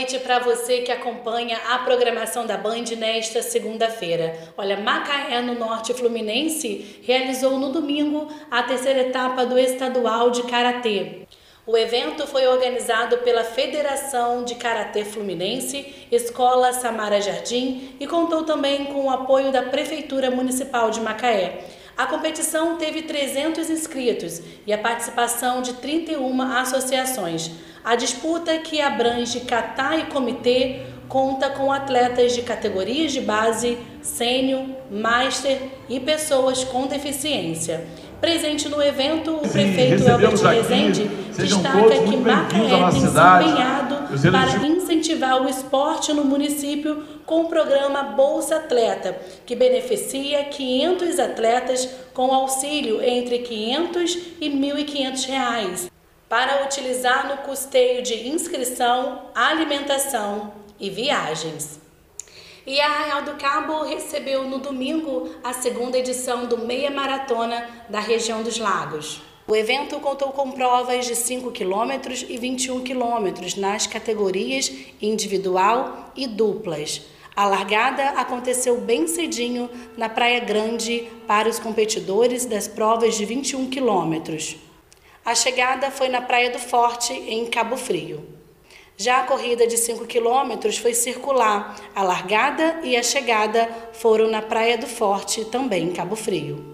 noite para você que acompanha a programação da Band nesta segunda-feira. Olha, Macaé, no Norte Fluminense, realizou no domingo a terceira etapa do Estadual de Karatê. O evento foi organizado pela Federação de Karatê Fluminense, Escola Samara Jardim e contou também com o apoio da Prefeitura Municipal de Macaé. A competição teve 300 inscritos e a participação de 31 associações. A disputa, que abrange kata e comitê, conta com atletas de categorias de base, sênior, master e pessoas com deficiência. Presente no evento, o prefeito Elbert Rezende destaca que Macaé tem se empenhado para incentivar o esporte no município com o programa Bolsa Atleta, que beneficia 500 atletas com auxílio entre R$ 500 e R$ 1.500 para utilizar no custeio de inscrição, alimentação e viagens. E Arraial do Cabo recebeu no domingo a segunda edição do Meia Maratona da região dos Lagos. O evento contou com provas de 5 km e 21 km nas categorias individual e duplas. A largada aconteceu bem cedinho na Praia Grande para os competidores das provas de 21 km. A chegada foi na Praia do Forte, em Cabo Frio. Já a corrida de 5 km foi circular. A largada e a chegada foram na Praia do Forte, também em Cabo Frio.